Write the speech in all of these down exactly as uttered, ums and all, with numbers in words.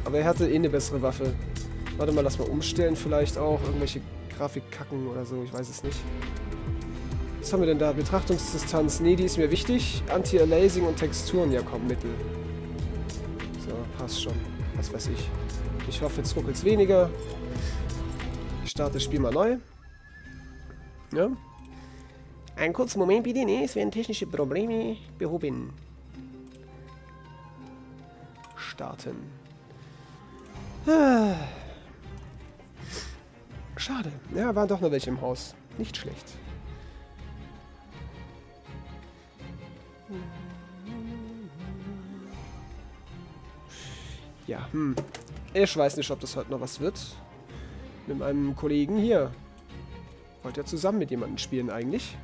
Aber er hatte eh eine bessere Waffe. Warte mal, lass mal umstellen vielleicht auch. Irgendwelche Grafikkacken oder so, ich weiß es nicht. Was haben wir denn da? Betrachtungsdistanz. Nee, die ist mir wichtig. Anti-Aliasing und Texturen. Ja, komm, Mittel. So, passt schon. Was weiß ich. Ich hoffe, jetzt ruckelt es weniger. Ich starte das Spiel mal neu. Ja. Einen kurzen Moment bitte. Nee, es werden technische Probleme behoben. Starten. Ah. Schade. Ja, waren doch noch welche im Haus. Nicht schlecht. Ja, hm. Ich weiß nicht, ob das heute noch was wird. Mit meinem Kollegen hier. Wollt ja zusammen mit jemandem spielen eigentlich.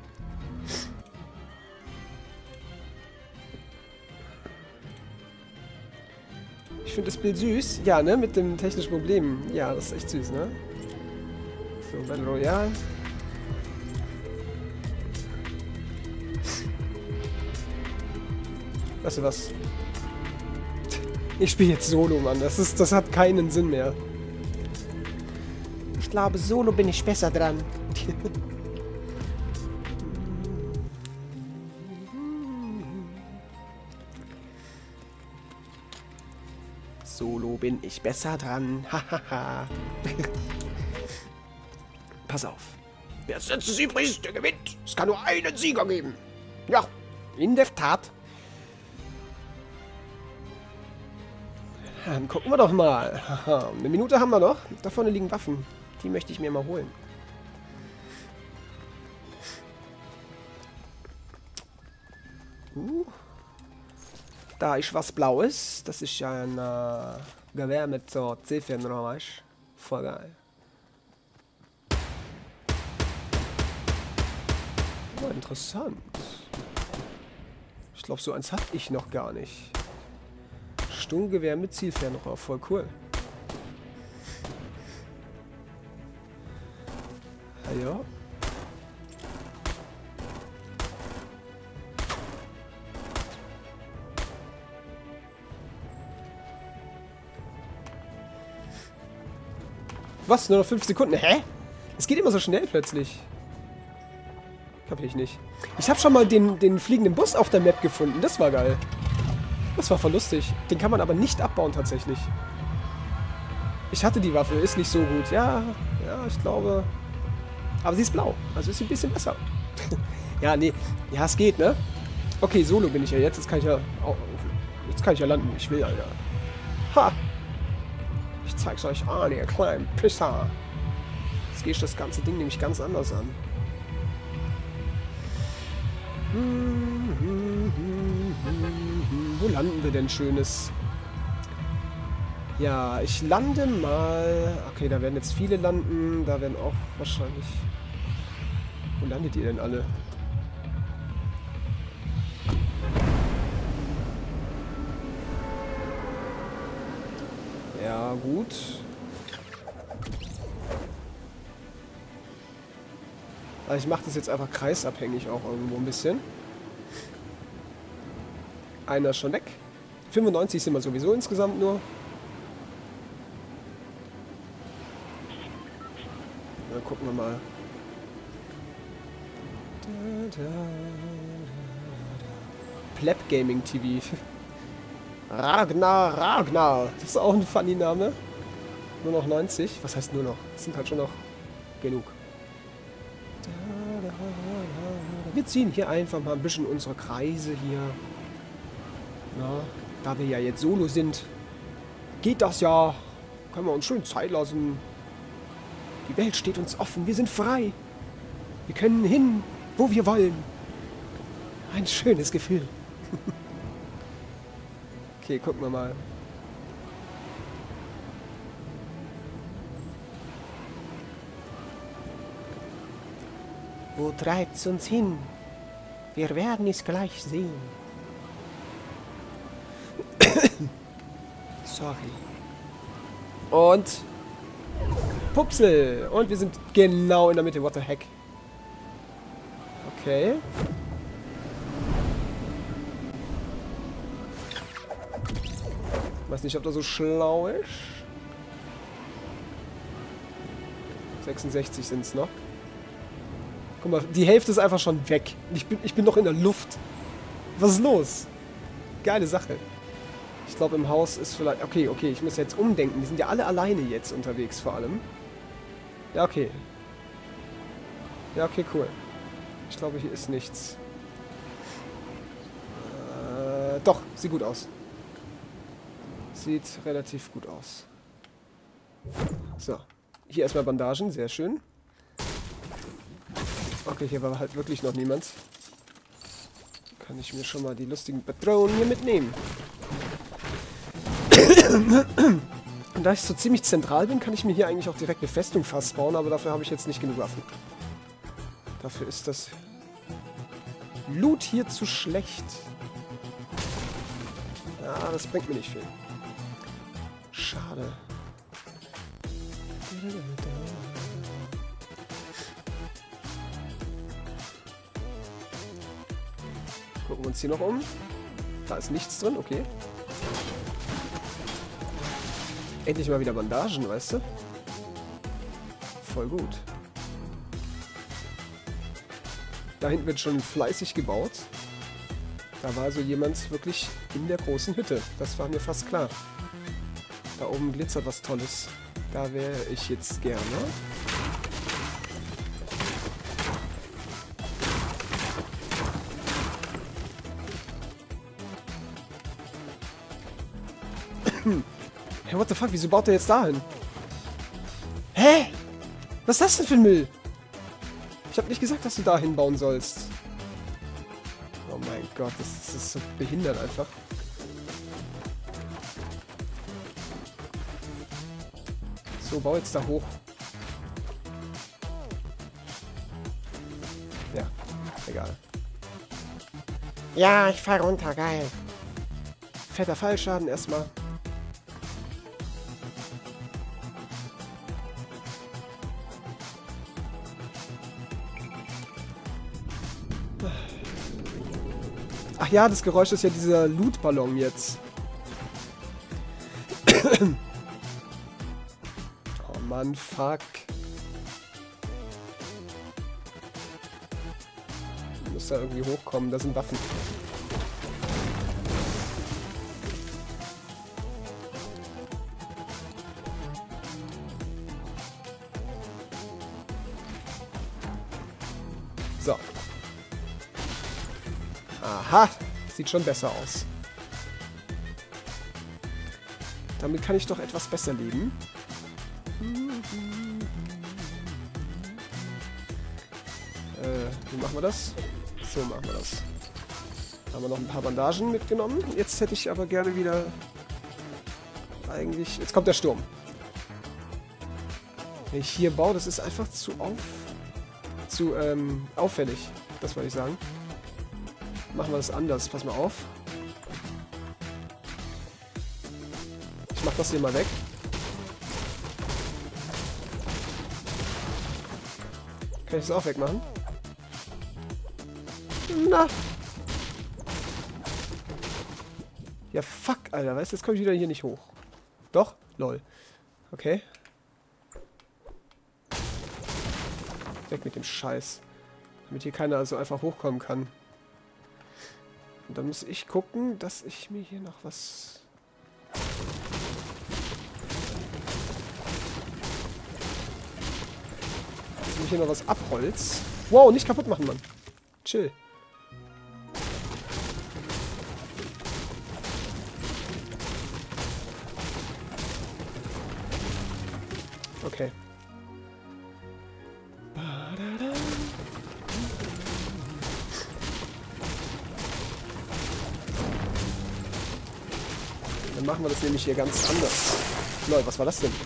Ich finde das Bild süß. Ja, ne? Mit dem technischen Problem. Ja, das ist echt süß, ne? So, Battle Royale. Weißt du was? Ich spiele jetzt Solo, Mann. Das ist, das hat keinen Sinn mehr. Ich glaube, Solo bin ich besser dran. Solo bin ich besser dran. Hahaha. Pass auf. Wer es jetzt übrig ist, der gewinnt. Es kann nur einen Sieger geben. Ja, in der Tat. Dann gucken wir doch mal. Haha, eine Minute haben wir noch. Da vorne liegen Waffen. Die möchte ich mir mal holen. Uh. Da ist was Blaues. Das ist ja ein äh, Gewehr mit so Zielfernrohr, weißt du? Voll geil. Oh, interessant. Ich glaube, so eins hatte ich noch gar nicht. Sturmgewehr mit Zielfernrohr, voll cool. Ja. Was? Nur noch fünf Sekunden? Hä? Es geht immer so schnell plötzlich. Kapier ich nicht. Ich habe schon mal den, den fliegenden Bus auf der Map gefunden. Das war geil. Das war voll lustig. Den kann man aber nicht abbauen tatsächlich. Ich hatte die Waffe, ist nicht so gut. Ja, ja, ich glaube... Aber sie ist blau, also ist sie ein bisschen besser. Ja, nee. Ja, es geht, ne? Okay, Solo bin ich ja jetzt. Jetzt kann ich ja... Oh, jetzt kann ich ja landen, wie ich will, Alter. Ha! Ich zeig's euch an, ihr kleinen Pisser. Jetzt gehe ich das ganze Ding nämlich ganz anders an. Hm, hm, hm, hm, hm. Wo landen wir denn Schönes? Ja, ich lande mal... Okay, da werden jetzt viele landen. Da werden auch wahrscheinlich... Wo landet ihr denn alle? Ja, gut. Also ich mache das jetzt einfach kreisabhängig auch irgendwo ein bisschen. Einer ist schon weg. fünfundneunzig sind wir sowieso insgesamt nur. Dann gucken wir mal. Pleb Gaming T V. Ragnar, Ragnar. Das ist auch ein funny Name. Nur noch neunzig. Was heißt nur noch? Das sind halt schon noch genug. Wir ziehen hier einfach mal ein bisschen unsere Kreise hier. Na, da wir ja jetzt Solo sind, geht das ja. Können wir uns schön Zeit lassen. Die Welt steht uns offen. Wir sind frei. Wir können hin, wo wir wollen. Ein schönes Gefühl. Okay, gucken wir mal. Wo treibt's uns hin? Wir werden es gleich sehen. Sorry. Und Pupsel. Und wir sind genau in der Mitte. What the heck? Okay. Weiß nicht, ob das so schlau ist. sechsundsechzig sind es noch. Guck mal, die Hälfte ist einfach schon weg. Ich bin, ich bin noch in der Luft. Was ist los? Geile Sache. Ich glaube, im Haus ist vielleicht... Okay, okay, ich muss jetzt umdenken. Die sind ja alle alleine jetzt unterwegs vor allem. Ja, okay. Ja, okay, cool. Ich glaube, hier ist nichts. Äh, doch, sieht gut aus. Sieht relativ gut aus. So. Hier erstmal Bandagen, sehr schön. Okay, hier war halt wirklich noch niemand. Kann ich mir schon mal die lustigen Patronen hier mitnehmen. Und da ich so ziemlich zentral bin, kann ich mir hier eigentlich auch direkt eine Festung fast bauen, aber dafür habe ich jetzt nicht genug Waffen. Dafür ist das Loot hier zu schlecht. Ja, das bringt mir nicht viel. Schade. Gucken wir uns hier noch um. Da ist nichts drin, okay. Endlich mal wieder Bandagen, weißt du? Voll gut. Da hinten wird schon fleißig gebaut. Da war also jemand wirklich in der großen Hütte. Das war mir fast klar. Da oben glitzert was Tolles. Da wäre ich jetzt gerne. Hey, what the fuck? Wieso baut der jetzt dahin? Hä? Was ist das denn für ein Müll? Ich habe nicht gesagt, dass du dahin bauen sollst. Oh mein Gott, das, das ist so behindert einfach. So, bau jetzt da hoch. Ja, egal. Ja, ich fahr runter, geil. Fetter Fallschaden erstmal. Ach ja, das Geräusch ist ja dieser Lootballon jetzt. Oh Mann, fuck. Ich muss da irgendwie hochkommen, da sind Waffen. So. Aha, sieht schon besser aus. Damit kann ich doch etwas besser leben. Äh, wie machen wir das? So machen wir das. Haben wir noch ein paar Bandagen mitgenommen. Jetzt hätte ich aber gerne wieder... Eigentlich... Jetzt kommt der Sturm. Wenn ich hier baue, das ist einfach zu auf... zu ähm, auffällig. Das wollte ich sagen. Machen wir das anders. Pass mal auf. Ich mach das hier mal weg. Kann ich das auch wegmachen? Na. Ja, fuck, Alter. Weißt du, jetzt komme ich wieder hier nicht hoch. Doch? Lol. Okay. Weg mit dem Scheiß. Damit hier keiner also einfach hochkommen kann. Und dann muss ich gucken, dass ich mir hier noch was... Dass ich mir hier noch was abholz. Wow, nicht kaputt machen, Mann. Chill. Okay. Dann machen wir das nämlich hier ganz anders. Leute, was war das denn?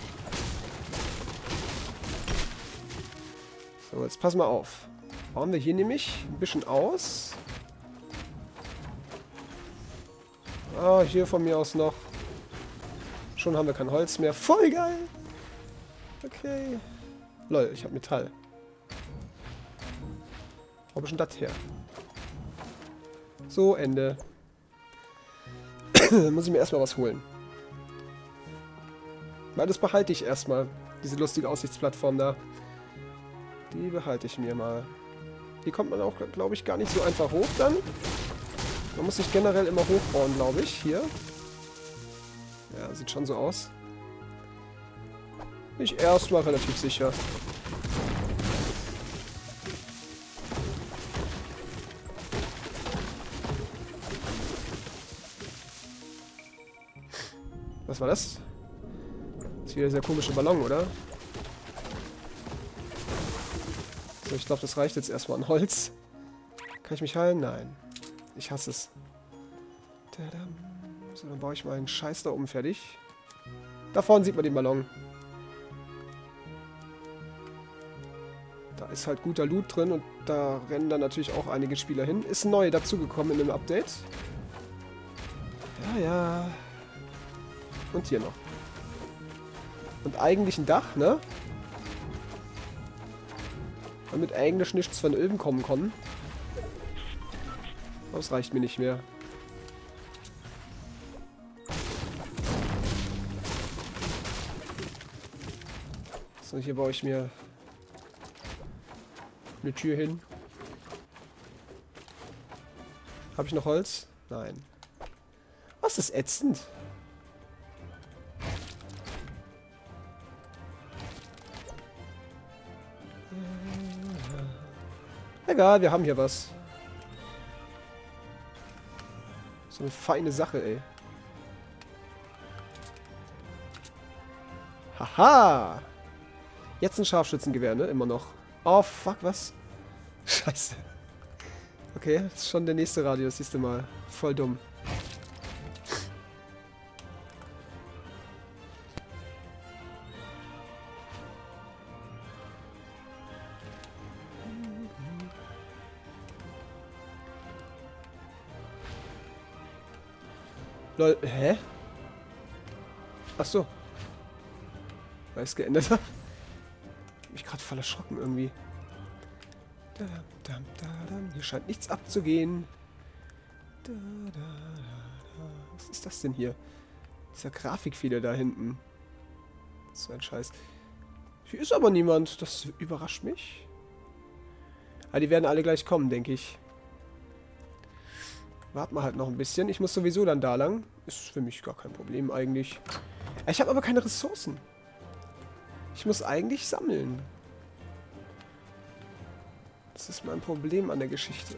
So, jetzt pass mal auf. Bauen wir hier nämlich ein bisschen aus. Ah, hier von mir aus noch. Schon haben wir kein Holz mehr. Voll geil! Okay. Lol, ich habe Metall. Wo ist denn das her? So, Ende. Muss ich mir erstmal was holen. Weil das behalte ich erstmal. Diese lustige Aussichtsplattform da. Die behalte ich mir mal. Hier kommt man auch, glaube ich, gar nicht so einfach hoch dann. Man muss sich generell immer hochbauen, glaube ich. Hier. Ja, sieht schon so aus. Bin ich erstmal relativ sicher. Was war das? Das ist wieder der komische Ballon, oder? So, ich glaube, das reicht jetzt erstmal an Holz. Kann ich mich heilen? Nein. Ich hasse es. So, dann baue ich mal einen Scheiß da oben fertig. Da vorne sieht man den Ballon. Da ist halt guter Loot drin und da rennen dann natürlich auch einige Spieler hin. Ist neu dazugekommen in dem Update. Ja, ja. Und hier noch. Und eigentlich ein Dach, ne? Damit eigentlich nichts von oben kommen kann. Aber es reicht mir nicht mehr. So, hier baue ich mir eine Tür hin. Habe ich noch Holz? Nein. Was ist ätzend? Egal, wir haben hier was. So eine feine Sache, ey. Haha! Jetzt ein Scharfschützengewehr, ne? Immer noch. Oh, fuck, was? Scheiße. Okay, das ist schon der nächste Radius, siehst du mal. Voll dumm. Lol, hä? Ach so. Weil ich es geändert habe. Mich gerade voll erschrocken irgendwie. Hier scheint nichts abzugehen. Was ist das denn hier? Dieser Grafikfehler da hinten. So ein Scheiß. Hier ist aber niemand. Das überrascht mich. Aber die werden alle gleich kommen, denke ich. Warten wir halt noch ein bisschen. Ich muss sowieso dann da lang. Ist für mich gar kein Problem eigentlich. Ich habe aber keine Ressourcen. Ich muss eigentlich sammeln. Das ist mein Problem an der Geschichte.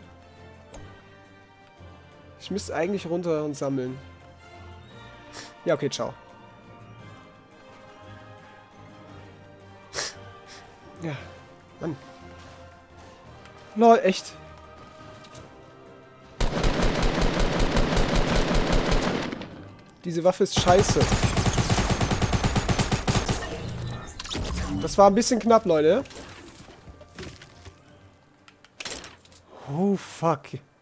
Ich müsste eigentlich runter und sammeln. Ja, okay, ciao. Ja, Mann. Lol, echt. Diese Waffe ist scheiße. Das war ein bisschen knapp, Leute. Oh, fuck.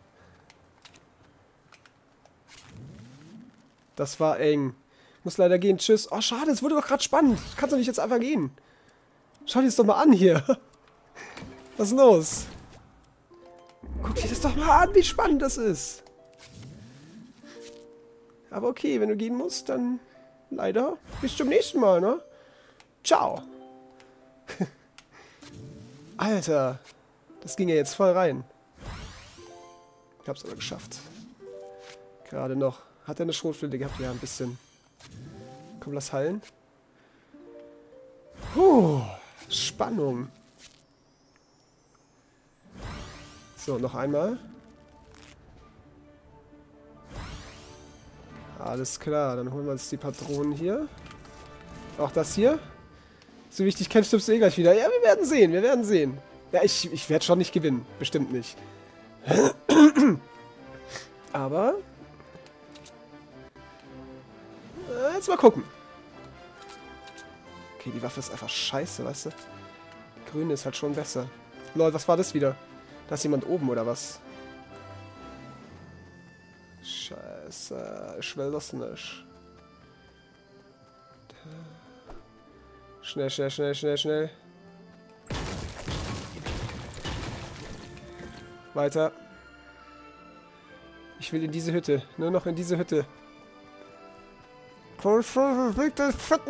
Das war eng. Muss leider gehen. Tschüss. Oh, schade. Es wurde doch gerade spannend. Kannst du nicht jetzt einfach gehen. Schau dir das doch mal an hier. Was ist los? Guck dir das doch mal an, wie spannend das ist. Aber okay, wenn du gehen musst, dann leider bis zum nächsten Mal, ne? Ciao. Alter. Das ging ja jetzt voll rein. Ich hab's aber geschafft. Gerade noch. Hat er eine Schrotflinte gehabt? Ja, ein bisschen. Komm, lass heilen. Puh. Spannung. So, noch einmal. Alles klar, dann holen wir uns die Patronen hier. Auch das hier. So wichtig kennst du eh gleich wieder. Ja, wir werden sehen, wir werden sehen. Ja, ich, ich werde schon nicht gewinnen. Bestimmt nicht. Aber... Äh, jetzt mal gucken. Okay, die Waffe ist einfach scheiße, weißt du. Die grüne ist halt schon besser. Lol, was war das wieder? Da ist jemand oben, oder was? Scheiße, ich will das nicht. Schnell, schnell, schnell, schnell, schnell. Weiter. Ich will in diese Hütte. Nur noch in diese Hütte.